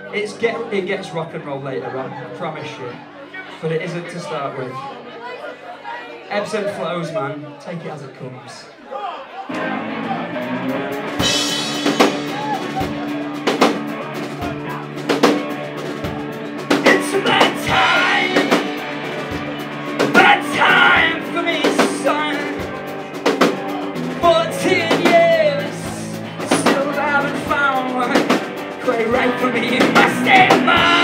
It gets rock and roll later on, I promise you. But it isn't to start with. Ebbs and flows, man. Take it as it comes. It's bad time for me, son. 14 years, still haven't found one quite right for me in my state of mind.